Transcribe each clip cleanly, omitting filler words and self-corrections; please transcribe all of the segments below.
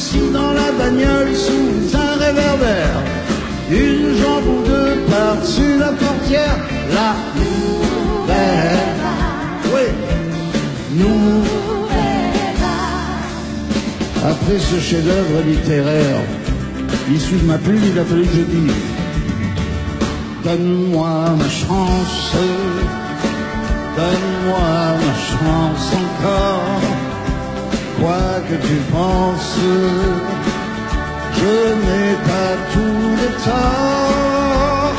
assis dans la bagnole sous un réverbère, une jambe ou deux par-dessus la portière. La nouvelle, oui, nouvelle. Après ce chef-d'œuvre littéraire, issu de ma plume, il a fallu que je dise: donne-moi ma chance, donne-moi ma chance encore. Quoi que tu penses, je n'ai pas tout le temps.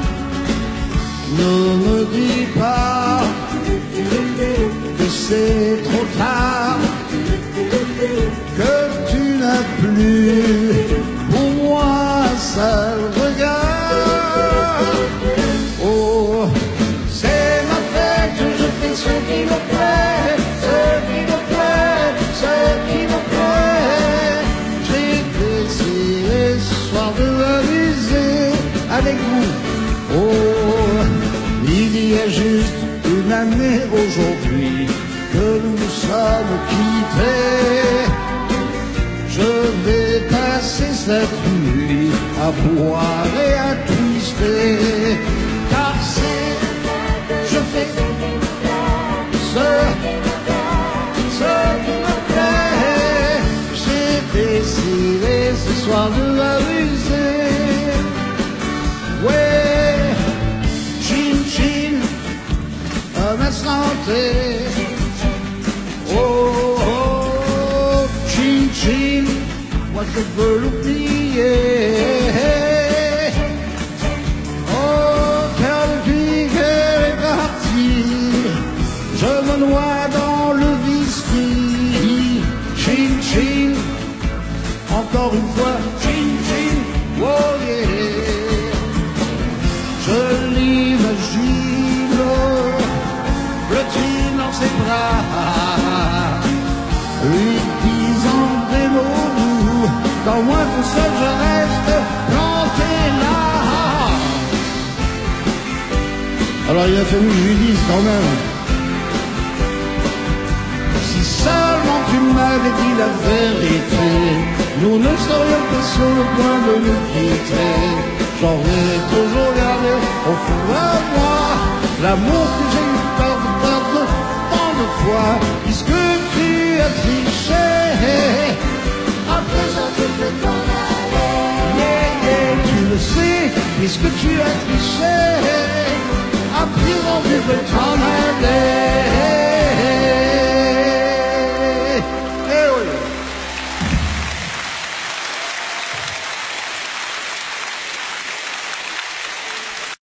Ne me dis pas que c'est trop tard, que tu n'as plus pour moi un seul regard. Oh, c'est ma fête, je fais ce qui me plaît, ce qui me plaît, ce qui me plaît. J'ai décidé ce soir de m'amuser avec vous. Oh, il y a juste une année aujourd'hui que nous nous sommes quittés. Je vais passer cette nuit à boire et à twister, car c'est, je fais ce qui me plaît. J'ai décidé ce soir de m'amuser. Ouais, chin chin, un instant T. Oh, oh, chin chin, moi je veux l'oublier. Oh, car depuis qu'elle est partie, je me noie dans le whisky. Chin chin, encore une fois, chin chin, oh yeah. Je l'imagine flottine dans ses bras, lui disant des mots doux, quand moi tout seul je reste planté là. Alors il a fallu que je lui dise quand même: si seulement tu m'avais dit la vérité, nous ne serions pas sur le point de nous quitter. J'aurais toujours gardé au fond de moi l'amour que j'ai eu peur de perdre tant de fois, puisque tu as triché. Après ça tu peux t'en aller. Yeah, yeah, tu le sais, puisque tu as triché. À présent tu peux t'en aller.